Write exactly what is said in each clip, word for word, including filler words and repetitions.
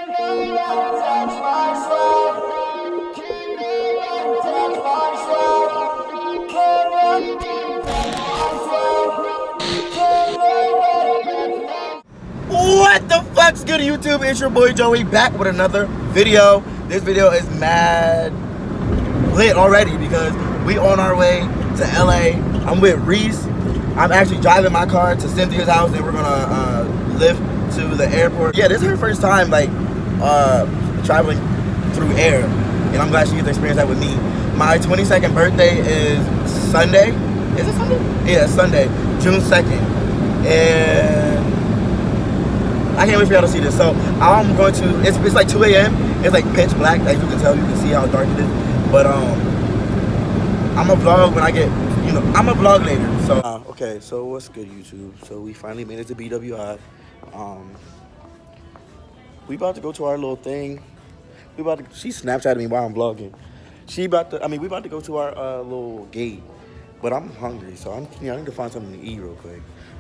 What the fuck's good, YouTube? It's your boy Joey back with another video. This video is mad lit already because we on our way to L A. I'm with Reese. I'm actually driving my car to Cynthia's house and we're gonna uh, lift to the airport. Yeah, this is her first time like uh, traveling through air, and I'm glad she gets to experience that with me. My twenty-second birthday is Sunday. Is it Sunday? Yeah, it's Sunday, June second. And I can't wait for y'all to see this. So I'm going to, it's, it's like two A M It's like pitch black, as you can tell, you can see how dark it is. But um, I'm a vlog when I get, you know, I'm a vlog later. So uh, okay, so what's good, YouTube? So we finally made it to B W I. Um, we about to go to our little thing. We about to, she Snapchatted me while I'm vlogging. She about to, I mean, we about to go to our uh, little gate. But I'm hungry, so I'm, you know, I need to find something to eat real quick.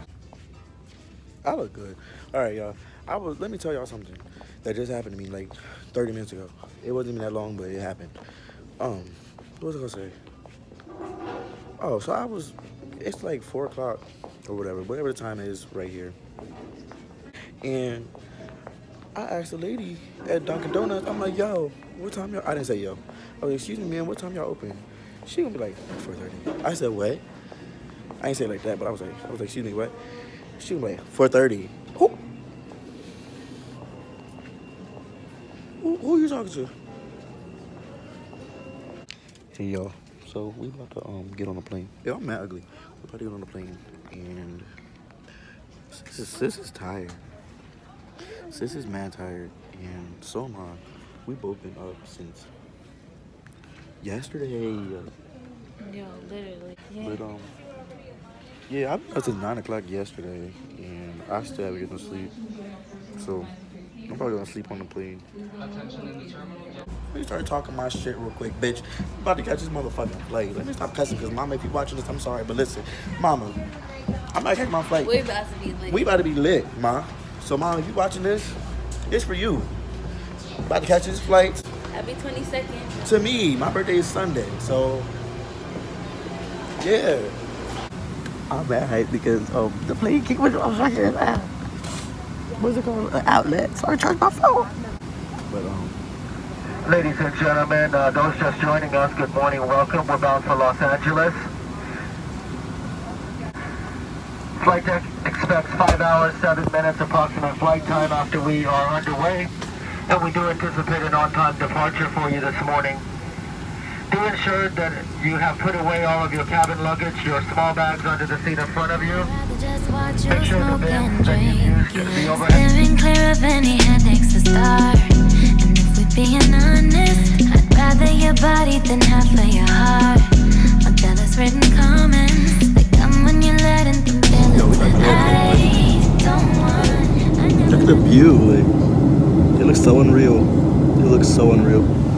I look good. All right, y'all. I was. Let me tell y'all something that just happened to me like thirty minutes ago. It wasn't even that long, but it happened. Um, what was I gonna say? Oh, so I was. It's like four o'clock or whatever, whatever the time is right here. And I asked the lady at Dunkin' Donuts. I'm like, yo, what time y'all? I didn't say yo. I was like, excuse me, man. What time y'all open? She gonna be like four thirty. I said what? I ain't say it like that, but I was like, I was like, excuse me, what? She was like four thirty. Who? Who, who are you talking to? Hey, y'all. So, we about to um get on the plane. Yeah, I'm mad ugly. We about to get on the plane. And sis is, sis is tired. Sis is mad tired. And so am I. We both been up since yesterday. Yo, literally. Yeah. But, um, yeah, I was up since nine o'clock yesterday. And I still haven't gotten to sleep. So, I'm probably gonna sleep on the plane. Let me start talking my shit real quick, bitch. I'm about to catch this motherfucking flight. Let me stop cussing, because mama, if you watching this, I'm sorry. But listen, mama, I'm about to catch my flight. We about to be lit. We about to be lit, ma. So, mama, if you watching this, it's for you. About to catch this flight. Happy twenty-second. To me, my birthday is Sunday. So, yeah. I'm mad hyped because um, the plane kicked me off fucking uh, what's it called? An outlet. So I charged my phone. But um ladies and gentlemen, uh, those just joining us, good morning, welcome. We're bound for Los Angeles. Flight deck expects five hours, seven minutes approximate flight time after we are underway. And we do anticipate an on-time departure for you this morning. Do ensure that you have put away all of your cabin luggage, your small bags under the seat in front of you. Make sure the bins that you've used can be overhead. Steering clear of any headaches to start. And if we're being honest, I'd rather your body than half of your heart. I'll tell us written comments. They come when you're letting them feel it. I don't want. look at the view. Like, it looks so unreal. It looks so unreal.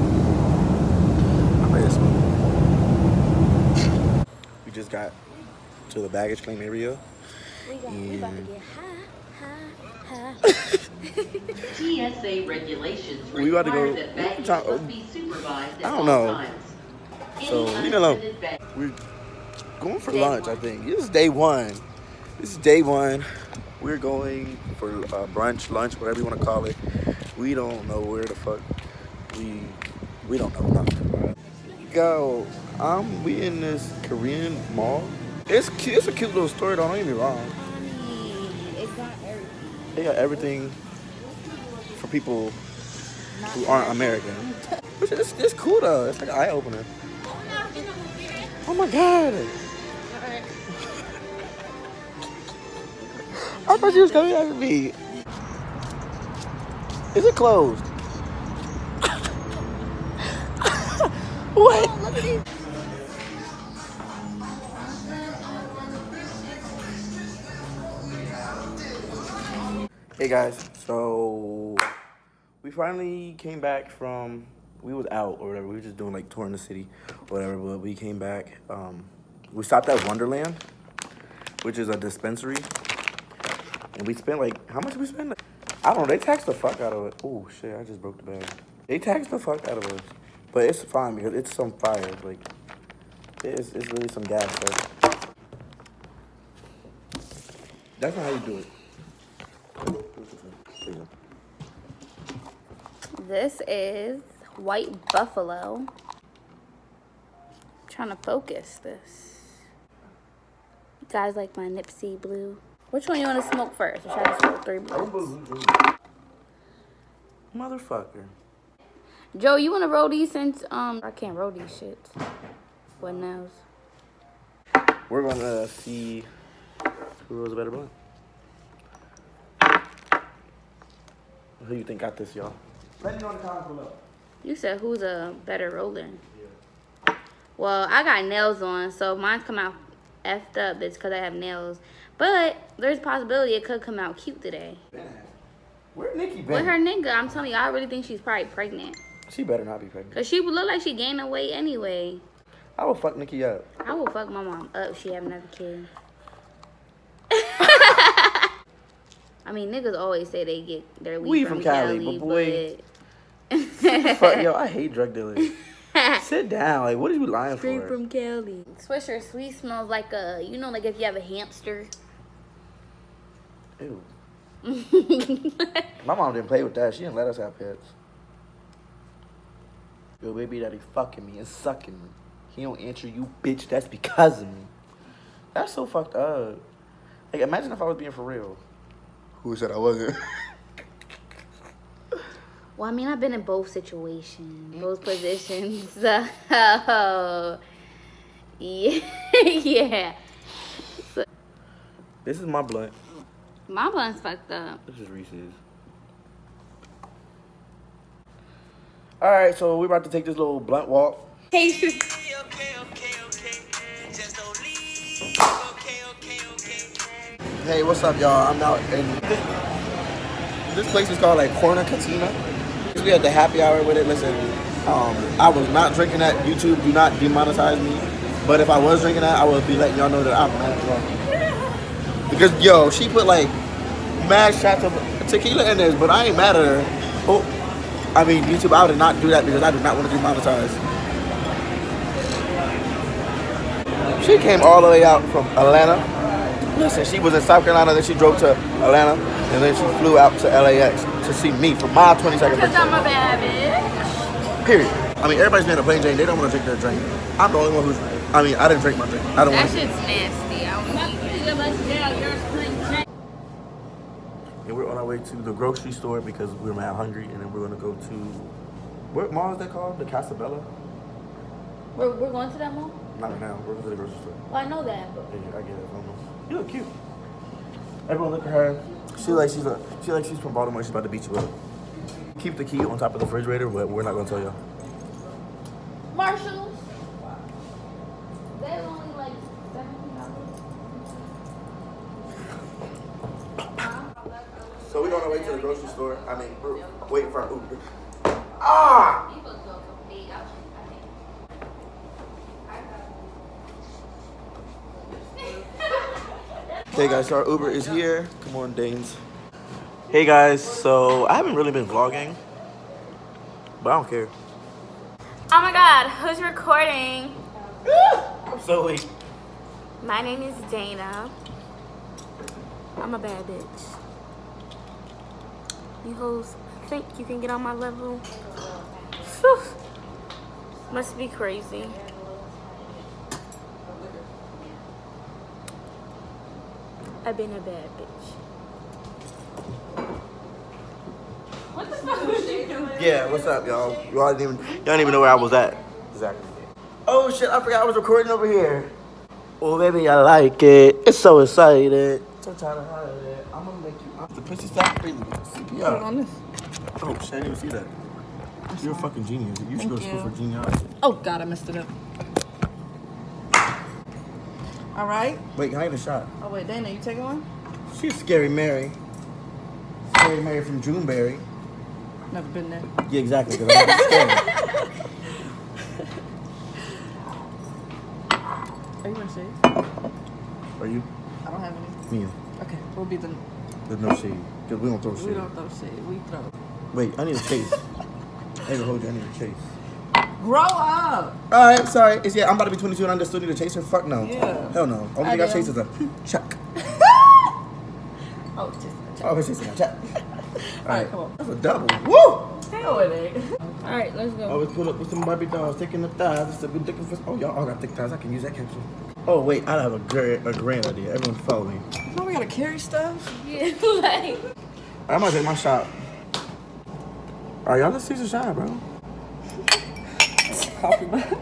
We just got to the baggage claim area. We, got, we about to get high, high, high. T S A regulations We about to require go. that baggage Talk, must be supervised I at don't all know. times. So Any leave me alone. unattended bag- We're going for Day lunch. one. I think this is day one. This is day one. We're going for uh, brunch, lunch, whatever you want to call it. We don't know where the fuck we we don't know nothing. Go. Um, we in this Korean mall. It's cute. It's a cute little store. Don't get me wrong. Honey, it got everything. They got everything for people who aren't American. Which is it's cool though. It's like an eye opener. Oh my god. I thought she was coming after me. Is it closed? What? Oh, look at these. Hey guys, so we finally came back from, we was out or whatever, we were just doing like touring the city or whatever, but we came back, um, we stopped at Wonderland, which is a dispensary, and we spent like, how much did we spend? I don't know. They taxed the fuck out of it. Oh shit! I just broke the bag. They taxed the fuck out of us, but it's fine because it's some fire. Like it's it's really some gas. So. That's not how you do it. This is White Buffalo. I'm trying to focus this. You guys like my Nipsey Blue? Which one you want to smoke first? Or should I just smoke three blunts? Motherfucker. Joe, you want to roll these since um I can't roll these shits. What knows? We're gonna see who rolls a better blunt. Who you think got this, y'all? Let me know in the comments below. You said who's a better roller? Yeah. Well, I got nails on, so mine's come out effed up. It's because I have nails. But there's a possibility it could come out cute today. Where Nikki been? With her nigga, I'm telling you, I really think she's probably pregnant. She better not be pregnant. Because she would look like she gaining weight anyway. I will fuck Nikki up. I will fuck my mom up if she have another kid. I mean, niggas always say they get their weed, weed from, from Cali, Cali, but boy. But... Fuck, yo, I hate drug dealers. Sit down. Like, what are you lying Straight for? from Cali. Swisher Sweet smells like a, you know, like if you have a hamster. Ew. My mom didn't play with that. She didn't let us have pets. Yo, baby daddy fucking me and sucking me. He don't answer you, bitch. That's because of me. That's so fucked up. Like, imagine if I was being for real. Who said I wasn't? Well, I mean, I've been in both situations, both positions. So, yeah. Yeah. So, this is my blunt. my blunt's fucked up. This is Reese's. All right, so we're about to take this little blunt walk. Hey, Hey, what's up, y'all? I'm out in this, this place is called like Corner Cantina. We had the happy hour with it. Listen, um, I was not drinking that. YouTube do not demonetize me. But if I was drinking that, I would be letting y'all know that I'm mad drunk. Because yo, she put like mad shots of tequila in this, but I ain't mad at her. Oh, I mean, YouTube, I would not do that because I do not want to demonetize. She came all the way out from Atlanta. Listen, she was in South Carolina, then she drove to Atlanta, and then she flew out to L A X to see me for my twenty-second birthday. because I'm a bad bitch. Period. I mean, everybody's being a plain Jane. They don't want to drink their drink. I'm the only one who's, I mean, I didn't drink my drink. I don't That want to. shit's nasty. I don't need it. And we're on our way to the grocery store because we're mad hungry, and then we're going to go to, what mall is that called? The Casabella? We're, we're going to that mall? Not right now. We're going to the grocery store. Well, I know that. But... Yeah, I get it. I don't know. You look cute. Everyone look at her. She like she's a, she like she's from Baltimore. She's about to beat you up. Keep the key on top of the refrigerator, but we're not gonna tell y'all. Marshalls. They're only like seventeen dollars. So we're on our way to the grocery store. I mean, we're waiting for our Uber. Ah! Hey guys, so our Uber is here. Come on, Danes. Hey guys, so I haven't really been vlogging, but I don't care. Oh my god, who's recording? I'm so weak. My name is Dana. I'm a bad bitch. You hoes think you can get on my level? Whew. Must be crazy. I've been a bad bitch. What the fuck was you doing? Yeah, what's up, y'all? Y'all didn't even, y'all didn't even know where I was at. Exactly. Oh shit, I forgot I was recording over here. Oh baby, I like it. It's so excited. So tired of hide it. I'm gonna make you up the pussy stop breathing. C P R. on this. Oh shit, I didn't even see that. I'm You're a sorry. fucking genius. You should go to Thank school you. for genius. Oh God, I messed it up. All right. Wait, can I get a shot? Oh wait, Dana, you taking one? She's Scary Mary. Scary Mary from Juneberry. Never been there. Yeah, exactly. Cause I'm scared. Are you gonna shave? Are you? I don't have any. Me. Okay, we'll be the There's no shade. Because we don't throw shade. We don't throw shade. We throw. Wait, I need a chase. I ain't gonna hold you, I need a chase. Grow up. Alright, sorry. It's, yeah, I'm about to be twenty-two and I just still need a chaser. Fuck no. Yeah. Hell no. Only thing I chase is a chuck. Oh, just a Oh, I'm chasing a chuck. Alright, come on. That's a double. Woo! Hell it ain't. Alright, let's go. Always pull up with some Barbie dolls, taking the thighs. It's a ridiculous. Oh, y'all all got thick thighs. I can use that capsule. Oh, wait, I have a great, a grand idea. Everyone follow me. Now we gotta carry stuff? Yeah, like. I'm gonna take my shot. Alright, y'all, let's see the shot, bro. Coffee bag.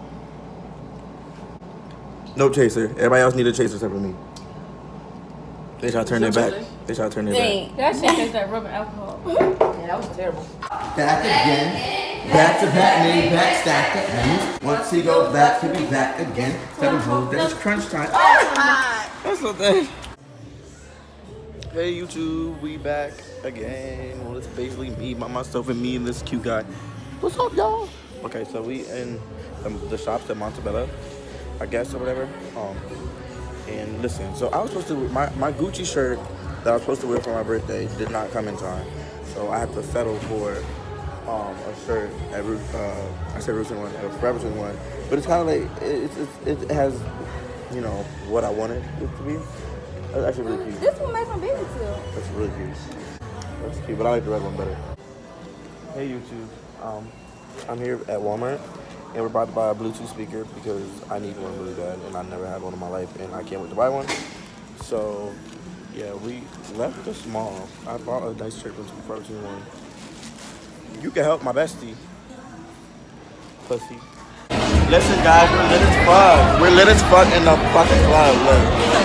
No chaser. Everybody else need a chaser except for me. They try to turn their back. They try to turn their back. That shit tastes like rubbing alcohol. Yeah, that was terrible. Back again. Back to back, made back, stack again. Once he goes back, he'll be back again. Seven holes, then it's crunch time. That's what that. Hey YouTube, we back again. Well, it's basically me by myself and me and this cute guy. What's up, y'all? Okay, so we in the, the shops at Montebello, I guess, or whatever. Um, and listen, so I was supposed to, my, my Gucci shirt that I was supposed to wear for my birthday did not come in time. So I had to settle for um, a shirt at Root, uh, I said Root twenty-one, a Forever twenty-one. But it's kind of like, it, it, it has, you know, what I wanted it to be. That's actually really cute. This one makes my baby too. That's really cute. That's cute, but I like the red one better. Hey YouTube, um, I'm here at Walmart, and we're about to buy a Bluetooth speaker because I need one really bad, and I never had one in my life, and I can't wait to buy one. So, yeah, we left the mall. I bought a nice shirt from Forever twenty-one. You can help my bestie. Pussy. Listen, guys, we're lit as fuck. We're lit as fuck in the fucking club. Look.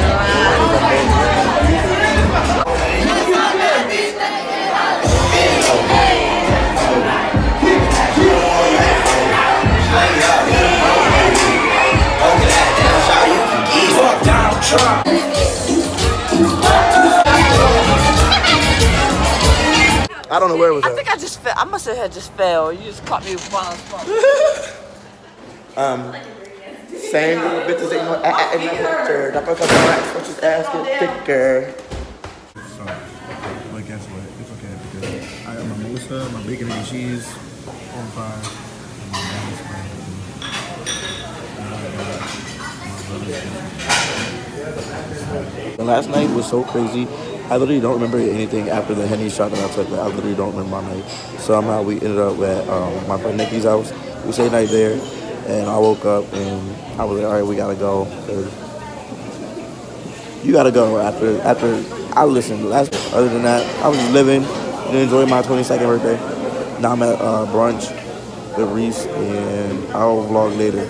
I don't know where it was I at. think I just fell. I must have had just fell. You just caught me while I was falling. Um, same little bitches ain't no ass in the picture. Double cup of racks, which is ass get thicker. Sorry, but guess what? It's okay because I got my Melissa, my bacon and cheese on fire, and my mom's fire. The last night was so crazy. I literally don't remember anything after the Henny shot that I took. Like, I literally don't remember my night. Somehow we ended up at um, my friend Nikki's house. We stayed night there, and I woke up and I was like, all right, we gotta go. You gotta go after after I listened. Last other than that, I was just living and enjoying my twenty-second birthday. Now I'm at uh, brunch with Reese, and I'll vlog later.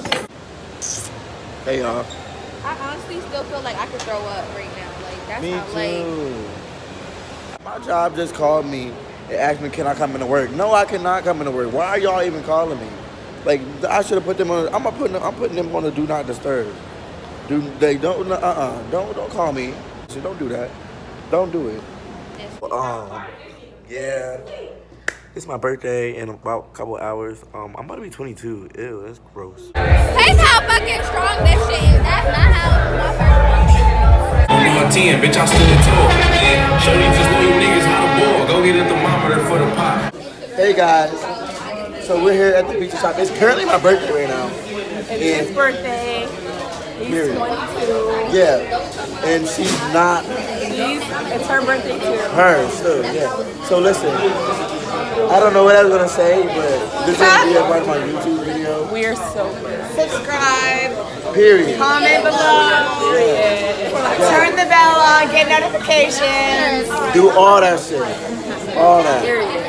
Hey y'all. I honestly still feel like I could throw up right now. Like, that's Me how late. too. My job just called me and asked me, can I come into work? No, I cannot come into work. Why are y'all even calling me? Like, I should have put them on. I'm gonna put them. I'm putting them on the do not disturb. Do they don't? Uh uh. Don't don't call me. So don't do that. Don't do it. Um. Yeah. It's my birthday in about a couple hours. Um. I'm about to be twenty-two. Ew, that's gross. Taste how fucking strong this shit is. That's not how my first one. Only on ten, bitch, I stood at twelve. Yeah, show you just know you niggas how to ball. Go get a thermometer for the pot. Hey guys. So we're here at the pizza shop. It's currently my birthday right now. It's his birthday. He's Period. twenty-two. Yeah. And she's not She's, it's her birthday too. her still, yeah. So listen, I don't know what I was gonna say, but this is gonna be a part of my YouTube video. We are so good. Subscribe. Period. Comment below. Yeah. Turn the bell on. Get notifications. Do all that shit. All that.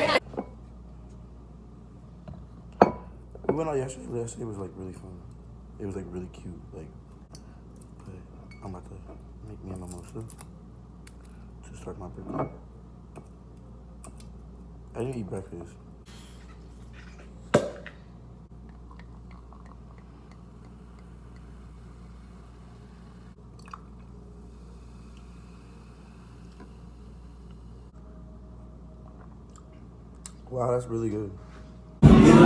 We went out yesterday. Yesterday was like really fun. It was like really cute. Like, but I'm about to make me a mimosa to start my birthday. I didn't eat breakfast. Wow, that's really good. I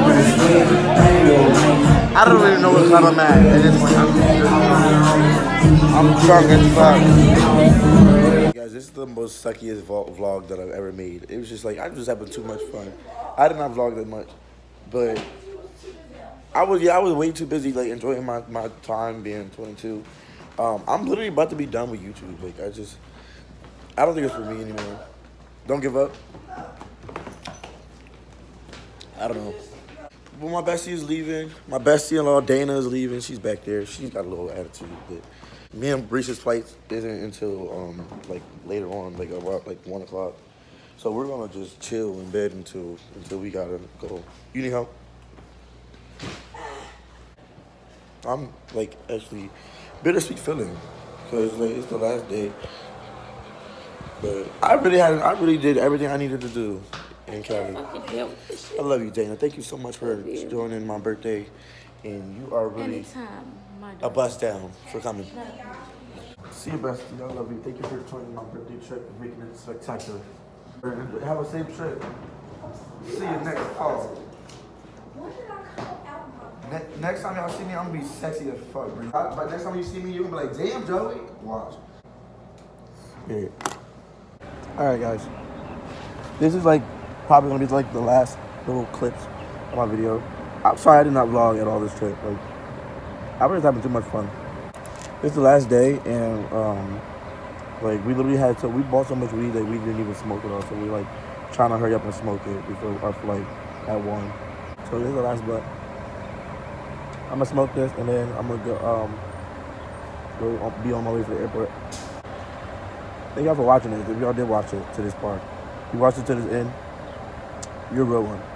don't really know what kind I'm at at this point. I'm, I'm drunk as fuck. Guys, this is the most suckiest vlog that I've ever made. It was just like, I was just having too much fun. I did not vlog that much, but I was, yeah, I was way too busy, like, enjoying my, my time being twenty-two. Um, I'm literally about to be done with YouTube. Like, I just, I don't think it's for me anymore. Don't give up. I don't know. But my bestie is leaving. My bestie-in-law, Dana, is leaving. She's back there. She's got a little attitude, but me and Breeze's flight isn't until um like later on, like about like one o'clock. So we're gonna just chill in bed until until we gotta go. You need help? I'm like actually bittersweet feeling because like it's the last day. But I really had I really did everything I needed to do in Cali. I love you, Dana. Thank you so much for joining my birthday, and you are really Anytime, my a bust down for coming. See you, bestie. I love you. Thank you for joining my birthday trip and making it spectacular. Have a safe trip. See you next fall. Ne next time y'all see me, I'm gonna be sexy as fuck, bro. But next time you see me, you're gonna be like, damn, Joey. Watch. Period. All right, guys. This is like probably gonna be like the last little clips of my video. I'm sorry I did not vlog at all this trip. Like, I was just having too much fun. This is the last day, and um, like we literally had to. We bought so much weed that we didn't even smoke it all. So we like trying to hurry up and smoke it before our flight at one. So this is the last blunt. I'm gonna smoke this, and then I'm gonna go um go be on my way to the airport. Thank y'all for watching this. If y'all did watch it to this part, if you watched it to this end, you're a real one.